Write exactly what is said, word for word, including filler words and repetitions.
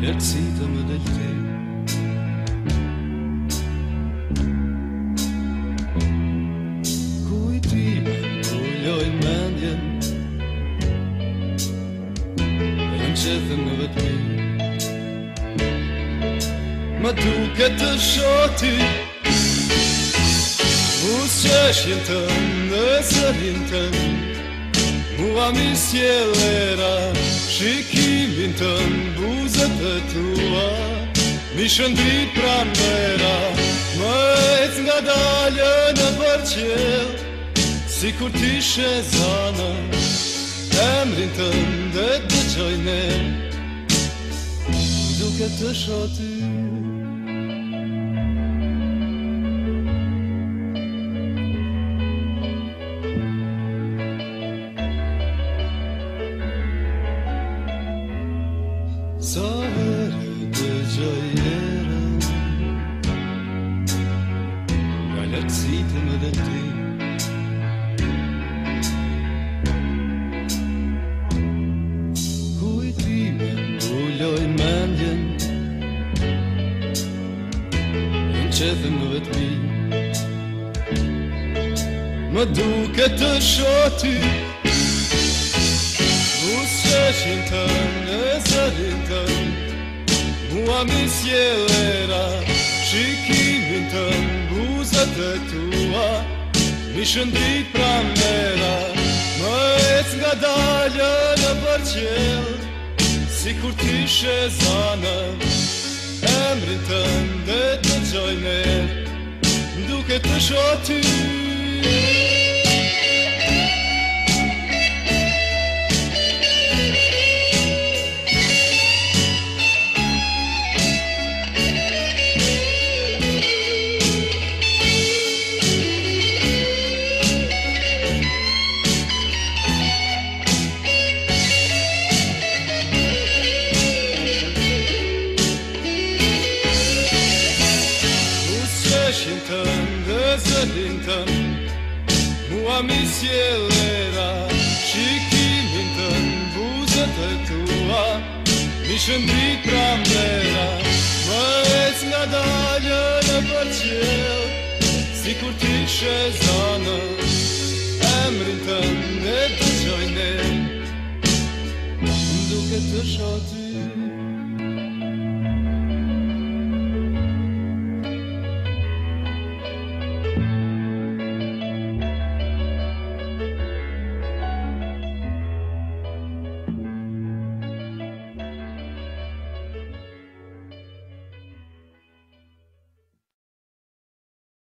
Lërcitëm dhe ti Kujtime ullojnë mendjen Në qethëm në vetëmi Ma duke të shoti Usqeshjen të në zërin të Mua mi sjellera Shikimin të në buzët e tua Mi shëndrit pranvera Më ec nga dalë në përqel Si kur t'ishe zana Emrin të ndë të gjojne Duke të shoti Sa herë të gjoj erën Nga lartësitëm dhe ti Kujtime ullojnë mendjen Në qethëm në vetëmi Më duke të shoti Usqeshjen të në zërin të Mua mi sjellera Shikimin të në buzët e tua Mi shëndrit pranvera Më ec nga dalë në përqel Si kur t'ishe zana Emrin të ndë të gjojne Duke të shoti Usqeshjen të ndë zërin të Mua mi sjellera Shikimin të në buzët e tua Mi shëndrit pranvera Më ec nga dalë në përqel Si kur t'ishe zana Emrin të ndë të gjojne Duke të shoti